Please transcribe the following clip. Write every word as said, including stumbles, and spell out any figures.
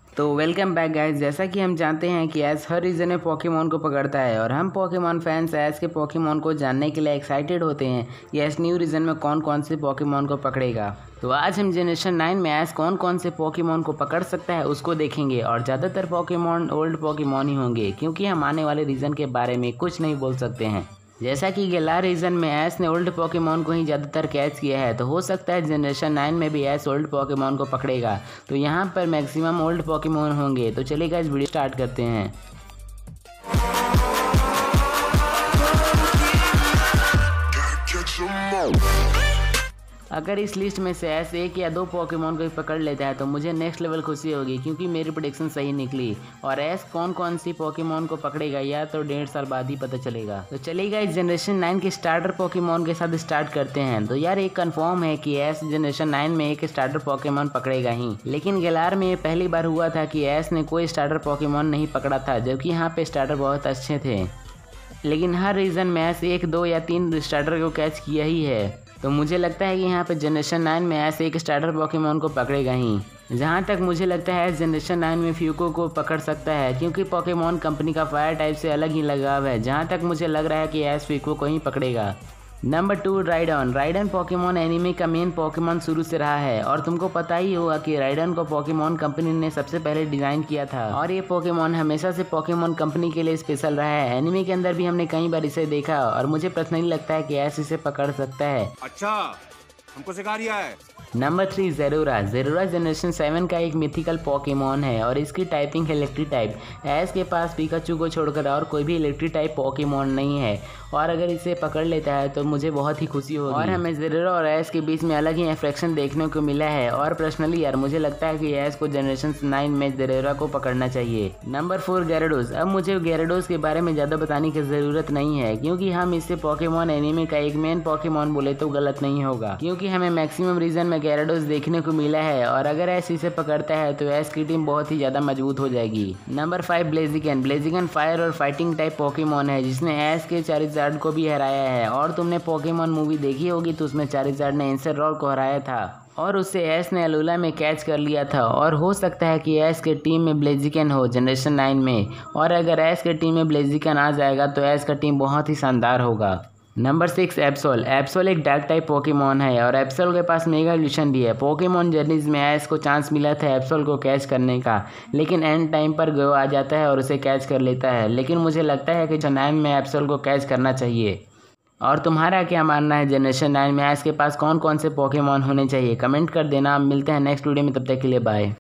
तो welcome back guys. जैसा कि हम जानते हैं कि एस हर रीजन में पोकेमॉन को पकड़ता है और हम पोकेमॉन फैंस एस के पोकेमॉन को जानने के लिए एक्साइटेड होते हैं कि एस न्यू रीजन में कौन कौन से पोकेमॉन को पकड़ेगा। तो आज हम जनरेशन नाइन में एस कौन कौन से पोकेमॉन को पकड़ सकता है उसको देखेंगे और ज़्यादातर पोकेमॉन ओल्ड पोकेमॉन ही होंगे क्योंकि हम आने वाले रीजन के बारे में कुछ नहीं बोल सकते हैं। जैसा कि गेलार रीजन में एस ने ओल्ड पोकेमॉन को ही ज़्यादातर कैच किया है, तो हो सकता है जनरेशन नाइन में भी एस ओल्ड पोकेमॉन को पकड़ेगा। तो यहाँ पर मैक्सिमम ओल्ड पोकेमॉन होंगे। तो चलिए गाइस वीडियो स्टार्ट करते हैं। अगर इस लिस्ट में से एस एक या दो पोकेमॉन को ही पकड़ लेता है तो मुझे नेक्स्ट लेवल खुशी होगी क्योंकि मेरी प्रेडिक्शन सही निकली। और एस कौन कौन सी पोकेमॉन को पकड़ेगा या तो डेढ़ साल बाद ही पता चलेगा। तो चलिएगा इस जनरेशन नाइन के स्टार्टर पोकेमॉन के साथ स्टार्ट करते हैं। तो यार एक कंफर्म है कि एस जनरेशन नाइन में एक स्टार्टर पोकेमॉन पकड़ेगा ही, लेकिन गेलार में पहली बार हुआ था कि एस ने कोई स्टार्टर पोकेमॉन नहीं पकड़ा था, जबकि यहाँ पे स्टार्टर बहुत अच्छे थे। लेकिन हर रीजन में एस एक दो या तीन स्टार्टर को कैच किया ही है। तो मुझे लगता है कि यहाँ पे जनरेशन नाइन में एस एक स्टार्टर पोकेमॉन को पकड़ेगा ही। जहाँ तक मुझे लगता है जनरेशन नाइन में फ्यूको को पकड़ सकता है क्योंकि पोकेमॉन कंपनी का फायर टाइप से अलग ही लगाव है। जहाँ तक मुझे लग रहा है कि एस फ्यूको को ही पकड़ेगा। नंबर टू राइडन। राइडन पोकेमॉन एनिमे का मेन पोकेमॉन शुरू से रहा है और तुमको पता ही होगा कि राइडन को पोकेमॉन कंपनी ने सबसे पहले डिजाइन किया था और ये पोकेमॉन हमेशा से पोकेमॉन कंपनी के लिए स्पेशल रहा है। एनिमे के अंदर भी हमने कई बार इसे देखा और मुझे पर्सनली लगता है कि एस इसे पकड़ सकता है। अच्छा, हमको सिखा रिया है। Number three Zeraora. Zeraora generation seven का एक मिथिकल पोकेमॉन है और इसकी टाइपिंग है इलेक्ट्रिक टाइप। एस के पास पिकाचू को छोड़कर और कोई भी इलेक्ट्रिक टाइप पोकेमॉन नहीं है और अगर इसे पकड़ लेता है तो मुझे बहुत ही खुशी होगी। और हमें जेरोरा और एस के बीच में अलग ही अट्रैक्शन देखने को मिला है और पर्सनली यार मुझे लगता है कि एस को जनरेशन नाइन में जेरोरा को पकड़ना चाहिए। Number four Gyarados. अब मुझे गैराडोस के बारे में ज़्यादा बताने की ज़रूरत नहीं है क्योंकि हम इसे पोकेमॉन एनिमे का एक मेन पोकेमॉन बोले तो गलत नहीं होगा क्योंकि हमें मैक्सिमम रीजन में गैराडोस देखने को मिला है और अगर एस इसे पकड़ता है तो एस की टीम बहुत ही ज़्यादा मजबूत हो जाएगी। Number five Blaziken. Blaziken fire और फाइटिंग टाइप पोकेमॉन है जिसने एस के चारिज़ार्ड को भी हराया है और तुमने पोकेमॉन मूवी देखी होगी तो उसमें चारिज़ार्ड ने एंसररॉड को हराया था और उससे एस ने अलोला में कैच कर लिया था। और हो सकता है कि एस के टीम में ब्लेजिकन हो जनरेशन नाइन में और अगर एस के टीम में ब्लेजिकन आ जाएगा तो एस का टीम बहुत ही शानदार होगा। Number six एप्सोल। एप्सोल एक डार्क टाइप पोकेमॉन है और एप्सोल के पास मेगा इवोल्यूशन भी है। पोकेमॉन जर्नीज में एस को चांस मिला था एप्सोल को कैच करने का, लेकिन एंड टाइम पर गो आ जाता है और उसे कैच कर लेता है। लेकिन मुझे लगता है कि नाइन में एप्सोल को कैच करना चाहिए। और तुम्हारा क्या मानना है जनरेशन नाइन में एस के पास कौन कौन से पोकेमॉन होने चाहिए? कमेंट कर देना। मिलते हैं नेक्स्ट वीडियो में, तब तक के लिए बाय।